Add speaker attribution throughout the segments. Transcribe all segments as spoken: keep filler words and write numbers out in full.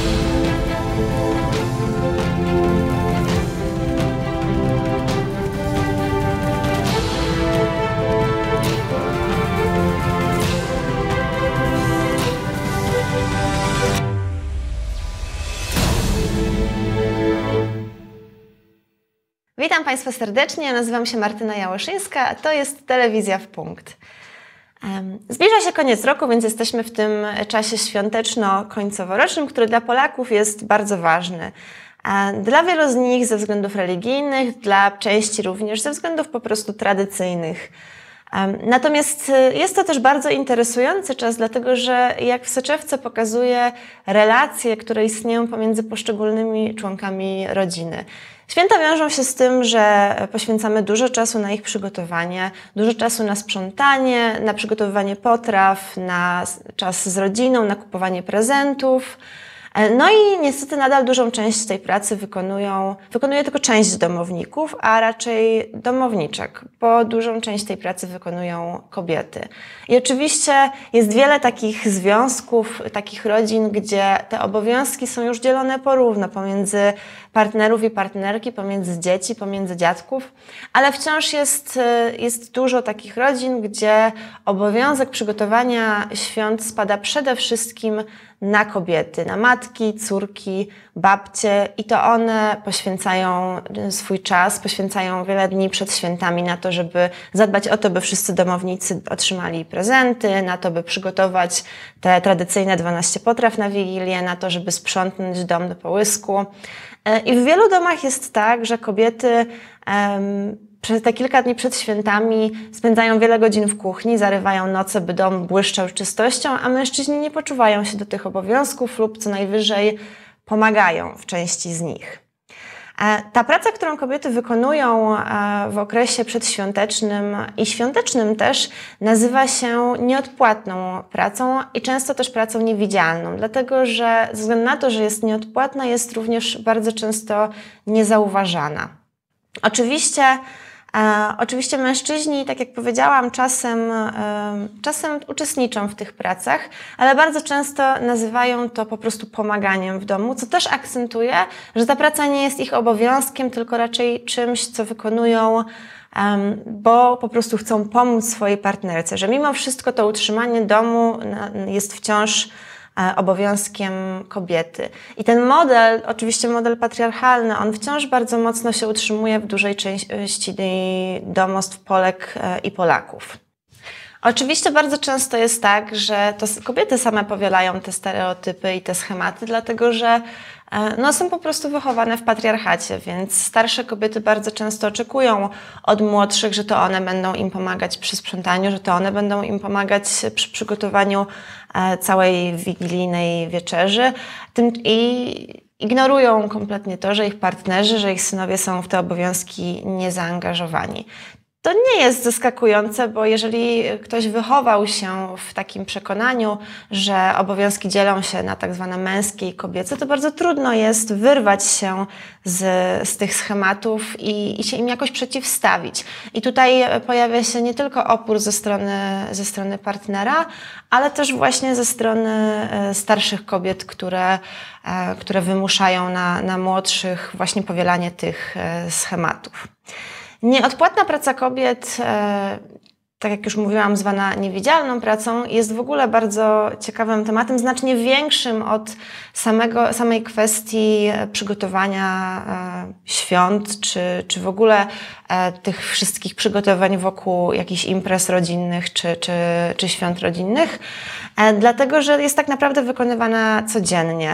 Speaker 1: Witam Państwa serdecznie, nazywam się Martyna Jałoszyńska, a to jest Telewizja w Punkt. Zbliża się koniec roku, więc jesteśmy w tym czasie świąteczno-końcoworocznym, który dla Polaków jest bardzo ważny. Dla wielu z nich ze względów religijnych, dla części również ze względów po prostu tradycyjnych. Natomiast jest to też bardzo interesujący czas, dlatego że jak w soczewce pokazuje relacje, które istnieją pomiędzy poszczególnymi członkami rodziny. Święta wiążą się z tym, że poświęcamy dużo czasu na ich przygotowanie, dużo czasu na sprzątanie, na przygotowywanie potraw, na czas z rodziną, na kupowanie prezentów. No i niestety nadal dużą część tej pracy wykonują, wykonuje tylko część domowników, a raczej domowniczek, bo dużą część tej pracy wykonują kobiety. I oczywiście jest wiele takich związków, takich rodzin, gdzie te obowiązki są już dzielone porówno pomiędzy partnerów i partnerki, pomiędzy dzieci, pomiędzy dziadków, ale wciąż jest, jest dużo takich rodzin, gdzie obowiązek przygotowania świąt spada przede wszystkim na kobiety, na matki, córki, babcie i to one poświęcają swój czas, poświęcają wiele dni przed świętami na to, żeby zadbać o to, by wszyscy domownicy otrzymali prezenty, na to, by przygotować te tradycyjne dwanaście potraw na Wigilię, na to, żeby sprzątnąć dom do połysku. I w wielu domach jest tak, że kobiety um, przez te kilka dni przed świętami spędzają wiele godzin w kuchni, zarywają noce, by dom błyszczał czystością, a mężczyźni nie poczuwają się do tych obowiązków lub co najwyżej pomagają w części z nich. Ta praca, którą kobiety wykonują w okresie przedświątecznym i świątecznym też, nazywa się nieodpłatną pracą i często też pracą niewidzialną, dlatego że ze względu na to, że jest nieodpłatna, jest również bardzo często niezauważana. Oczywiście E, oczywiście mężczyźni, tak jak powiedziałam, czasem, e, czasem uczestniczą w tych pracach, ale bardzo często nazywają to po prostu pomaganiem w domu, co też akcentuje, że ta praca nie jest ich obowiązkiem, tylko raczej czymś, co wykonują, um, bo po prostu chcą pomóc swojej partnerce, że mimo wszystko to utrzymanie domu jest wciąż obowiązkiem kobiety. I ten model, oczywiście model patriarchalny, on wciąż bardzo mocno się utrzymuje w dużej części domostw Polek i Polaków. Oczywiście bardzo często jest tak, że to kobiety same powielają te stereotypy i te schematy, dlatego że no, są po prostu wychowane w patriarchacie, więc starsze kobiety bardzo często oczekują od młodszych, że to one będą im pomagać przy sprzątaniu, że to one będą im pomagać przy przygotowaniu całej wigilijnej wieczerzy i ignorują kompletnie to, że ich partnerzy, że ich synowie są w te obowiązki niezaangażowani. To nie jest zaskakujące, bo jeżeli ktoś wychował się w takim przekonaniu, że obowiązki dzielą się na tak zwane męskie i kobiece, to bardzo trudno jest wyrwać się z, z tych schematów i, i się im jakoś przeciwstawić. I tutaj pojawia się nie tylko opór ze strony, ze strony partnera, ale też właśnie ze strony starszych kobiet, które, które wymuszają na, na młodszych właśnie powielanie tych schematów. Nieodpłatna praca kobiet, tak jak już mówiłam, zwana niewidzialną pracą, jest w ogóle bardzo ciekawym tematem, znacznie większym od samego, samej kwestii przygotowania świąt, czy, czy w ogóle tych wszystkich przygotowań wokół jakichś imprez rodzinnych, czy, czy, czy świąt rodzinnych, dlatego że jest tak naprawdę wykonywana codziennie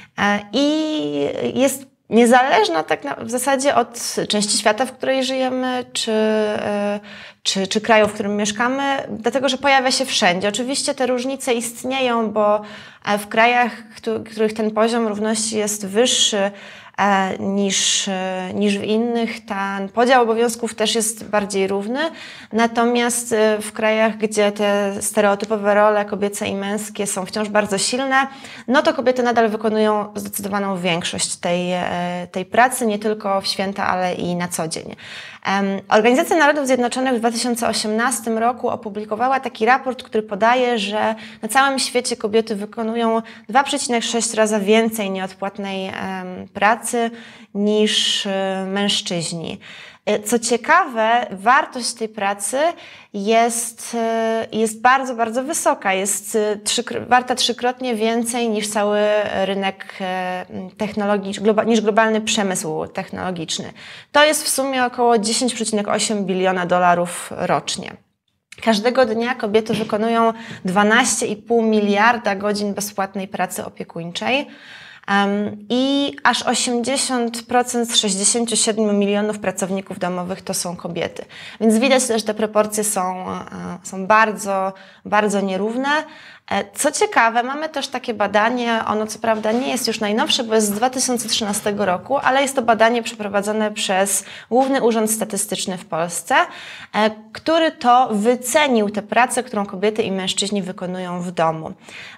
Speaker 1: i jest niezależna tak na, w zasadzie od części świata, w której żyjemy, czy, czy, czy kraju, w którym mieszkamy, dlatego że pojawia się wszędzie. Oczywiście te różnice istnieją, bo w krajach, w których ten poziom równości jest wyższy niż, niż w innych, ten podział obowiązków też jest bardziej równy. Natomiast w krajach, gdzie te stereotypowe role kobiece i męskie są wciąż bardzo silne, no to kobiety nadal wykonują zdecydowaną większość tej, tej pracy, nie tylko w święta, ale i na co dzień. Organizacja Narodów Zjednoczonych w dwa tysiące osiemnastym roku opublikowała taki raport, który podaje, że na całym świecie kobiety wykonują dwa przecinek sześć razy więcej nieodpłatnej pracy niż mężczyźni. Co ciekawe, wartość tej pracy jest, jest bardzo, bardzo wysoka. Jest trzy, warta trzykrotnie więcej niż cały rynek technologiczny, niż globalny przemysł technologiczny. To jest w sumie około dziesięć przecinek osiem biliona dolarów rocznie. Każdego dnia kobiety wykonują dwanaście i pół miliarda godzin bezpłatnej pracy opiekuńczej. Um, I aż osiemdziesiąt procent z sześćdziesięciu siedmiu milionów pracowników domowych to są kobiety. Więc widać też, że te proporcje są, są bardzo, bardzo nierówne. Co ciekawe, mamy też takie badanie, ono co prawda nie jest już najnowsze, bo jest z dwa tysiące trzynastego roku, ale jest to badanie przeprowadzone przez Główny Urząd Statystyczny w Polsce, który to wycenił tę pracę, którą kobiety i mężczyźni wykonują w domu.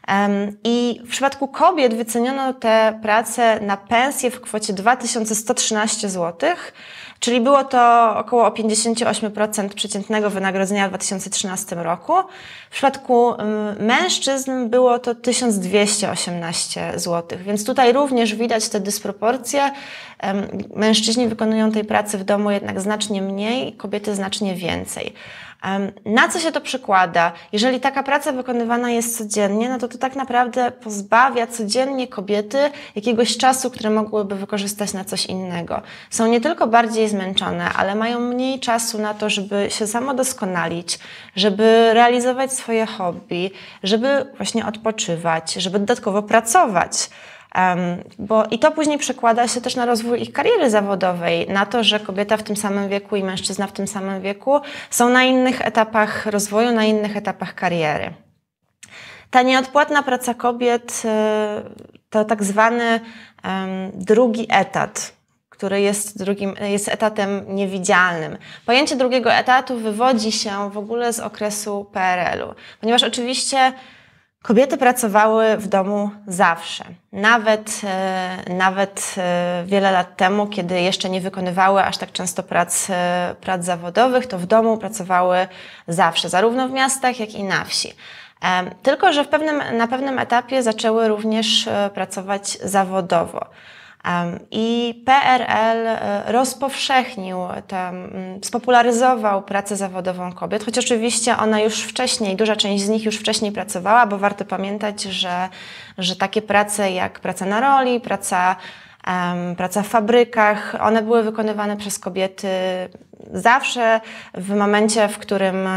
Speaker 1: I w przypadku kobiet wyceniono tę pracę na pensję w kwocie dwa tysiące sto trzynaście złotych, czyli było to około pięćdziesiąt osiem procent przeciętnego wynagrodzenia w dwa tysiące trzynastym roku. W przypadku mężczyzn było to tysiąc dwieście osiemnaście złotych, więc tutaj również widać te dysproporcje. Mężczyźni wykonują tej pracy w domu jednak znacznie mniej, kobiety znacznie więcej. Na co się to przekłada? Jeżeli taka praca wykonywana jest codziennie, no to to tak naprawdę pozbawia codziennie kobiety jakiegoś czasu, które mogłyby wykorzystać na coś innego. Są nie tylko bardziej zmęczone, ale mają mniej czasu na to, żeby się samodoskonalić, żeby realizować swoje hobby, żeby właśnie odpoczywać, żeby dodatkowo pracować. Um, bo i to później przekłada się też na rozwój ich kariery zawodowej, na to, że kobieta w tym samym wieku i mężczyzna w tym samym wieku są na innych etapach rozwoju, na innych etapach kariery. Ta nieodpłatna praca kobiet to tak zwany um, drugi etat, który jest, drugim, jest etatem niewidzialnym. Pojęcie drugiego etatu wywodzi się w ogóle z okresu P R L u, ponieważ oczywiście kobiety pracowały w domu zawsze. Nawet, nawet wiele lat temu, kiedy jeszcze nie wykonywały aż tak często prac, prac zawodowych, to w domu pracowały zawsze, zarówno w miastach, jak i na wsi. Tylko że w pewnym, na pewnym etapie zaczęły również pracować zawodowo. I P R L rozpowszechnił, tam, spopularyzował pracę zawodową kobiet, choć oczywiście ona już wcześniej, duża część z nich już wcześniej pracowała, bo warto pamiętać, że, że takie prace jak praca na roli, praca, um, praca w fabrykach, one były wykonywane przez kobiety zawsze. W momencie, w którym,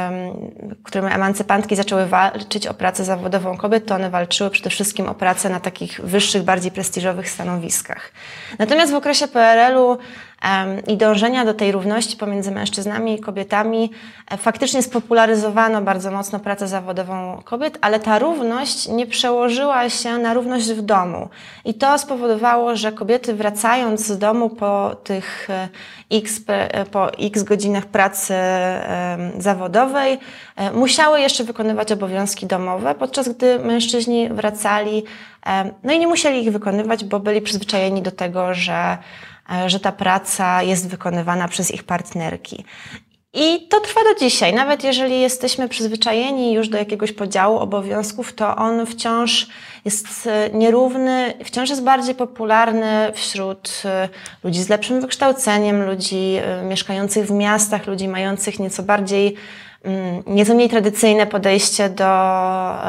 Speaker 1: w którym emancypantki zaczęły walczyć o pracę zawodową kobiet, to one walczyły przede wszystkim o pracę na takich wyższych, bardziej prestiżowych stanowiskach. Natomiast w okresie P R L u um, i dążenia do tej równości pomiędzy mężczyznami i kobietami e, faktycznie spopularyzowano bardzo mocno pracę zawodową kobiet, ale ta równość nie przełożyła się na równość w domu. I to spowodowało, że kobiety wracając z domu po tych e, x po x godzinach pracy e, zawodowej e, musiały jeszcze wykonywać obowiązki domowe, podczas gdy mężczyźni wracali, e, no i nie musieli ich wykonywać, bo byli przyzwyczajeni do tego, że, e, że ta praca jest wykonywana przez ich partnerki. I to trwa do dzisiaj. Nawet jeżeli jesteśmy przyzwyczajeni już do jakiegoś podziału obowiązków, to on wciąż jest nierówny, wciąż jest bardziej popularny wśród ludzi z lepszym wykształceniem, ludzi mieszkających w miastach, ludzi mających nieco bardziej, nieco mniej tradycyjne podejście do,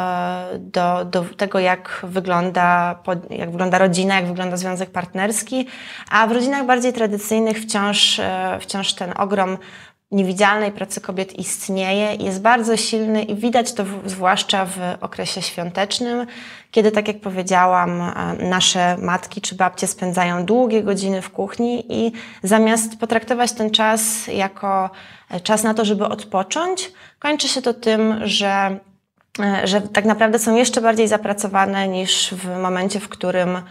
Speaker 1: do, do tego, jak wygląda, jak wygląda rodzina, jak wygląda związek partnerski, a w rodzinach bardziej tradycyjnych wciąż, wciąż ten ogrom niewidzialnej pracy kobiet istnieje, jest bardzo silny i widać to w, zwłaszcza w okresie świątecznym, kiedy, tak jak powiedziałam, nasze matki czy babcie spędzają długie godziny w kuchni i zamiast potraktować ten czas jako czas na to, żeby odpocząć, kończy się to tym, że, że tak naprawdę są jeszcze bardziej zapracowane niż w momencie, w którym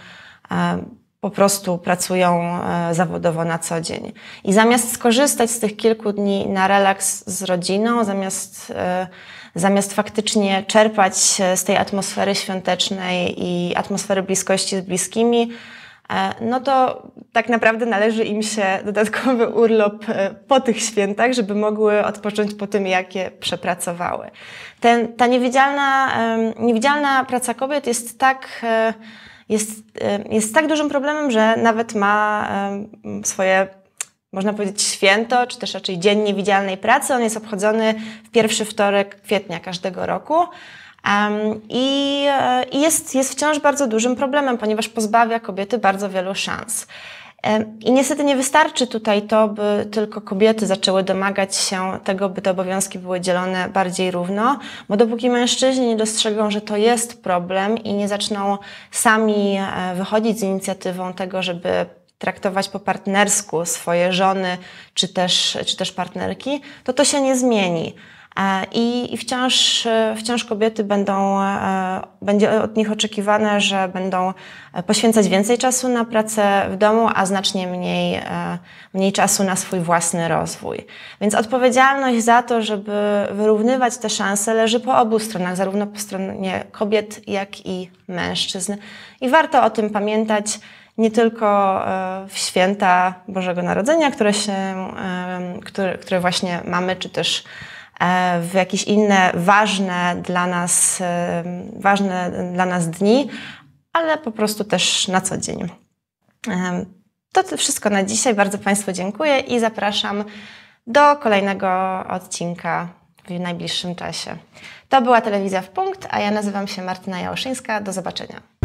Speaker 1: po prostu pracują zawodowo na co dzień. I zamiast skorzystać z tych kilku dni na relaks z rodziną, zamiast, zamiast faktycznie czerpać z tej atmosfery świątecznej i atmosfery bliskości z bliskimi, no to tak naprawdę należy im się dodatkowy urlop po tych świętach, żeby mogły odpocząć po tym, jak je przepracowały. Ten, ta niewidzialna, niewidzialna praca kobiet jest tak, jest, jest tak dużym problemem, że nawet ma swoje, można powiedzieć, święto, czy też raczej Dzień Niewidzialnej Pracy. On jest obchodzony w pierwszy wtorek kwietnia każdego roku. Um, I i jest, jest wciąż bardzo dużym problemem, ponieważ pozbawia kobiety bardzo wielu szans. Um, I niestety nie wystarczy tutaj to, by tylko kobiety zaczęły domagać się tego, by te obowiązki były dzielone bardziej równo, bo dopóki mężczyźni nie dostrzegą, że to jest problem i nie zaczną sami wychodzić z inicjatywą tego, żeby traktować po partnersku swoje żony czy też, czy też partnerki, to to się nie zmieni. I wciąż, wciąż kobiety będą, będzie od nich oczekiwane, że będą poświęcać więcej czasu na pracę w domu, a znacznie mniej, mniej czasu na swój własny rozwój. Więc odpowiedzialność za to, żeby wyrównywać te szanse, leży po obu stronach, zarówno po stronie kobiet, jak i mężczyzn. I warto o tym pamiętać nie tylko w święta Bożego Narodzenia, które, się, które, które właśnie mamy, czy też w jakieś inne ważne dla nas, ważne dla nas dni, ale po prostu też na co dzień. To wszystko na dzisiaj. Bardzo Państwu dziękuję i zapraszam do kolejnego odcinka w najbliższym czasie. To była Telewizja w Punkt, a ja nazywam się Martyna Jałoszyńska. Do zobaczenia.